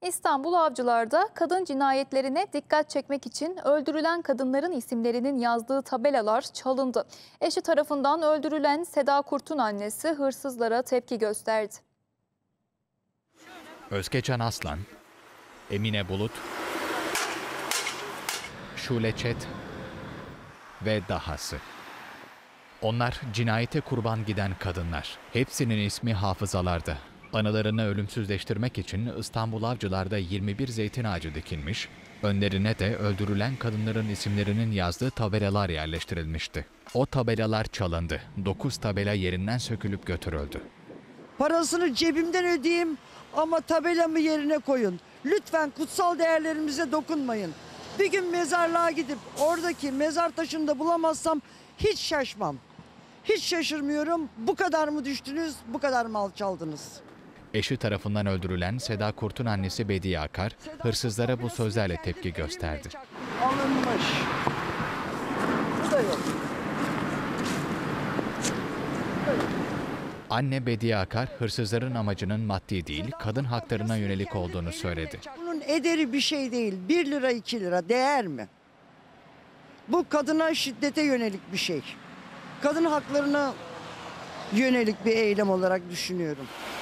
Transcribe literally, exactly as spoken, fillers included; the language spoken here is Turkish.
İstanbul Avcılar'da kadın cinayetlerine dikkat çekmek için öldürülen kadınların isimlerinin yazdığı tabelalar çalındı. Eşi tarafından öldürülen Seda Kurt'un annesi hırsızlara tepki gösterdi. Özgecan Aslan, Emine Bulut, Şule Çet ve dahası. Onlar cinayete kurban giden kadınlar. Hepsinin ismi hafızalarda. Anılarını ölümsüzleştirmek için İstanbul Avcılar'da yirmi bir zeytin ağacı dikilmiş, önlerine de öldürülen kadınların isimlerinin yazdığı tabelalar yerleştirilmişti. O tabelalar çalındı. dokuz tabela yerinden sökülüp götürüldü. Parasını cebimden ödeyeyim ama tabelamı yerine koyun. Lütfen kutsal değerlerimize dokunmayın. Bir gün mezarlığa gidip oradaki mezar taşını da bulamazsam hiç şaşmam. Hiç şaşırmıyorum. Bu kadar mı düştünüz, bu kadar mı alçaldınız? Eşi tarafından öldürülen Seda Kurt'un annesi Bediye Akar, hırsızlara bu sözlerle tepki gösterdi. Alınmış. Bu da yok. Anne Bediye Akar, hırsızların amacının maddi değil, kadın haklarına yönelik olduğunu söyledi. Bunun ederi bir şey değil. Bir lira, iki lira değer mi? Bu kadına şiddete yönelik bir şey. Kadın haklarına yönelik bir eylem olarak düşünüyorum.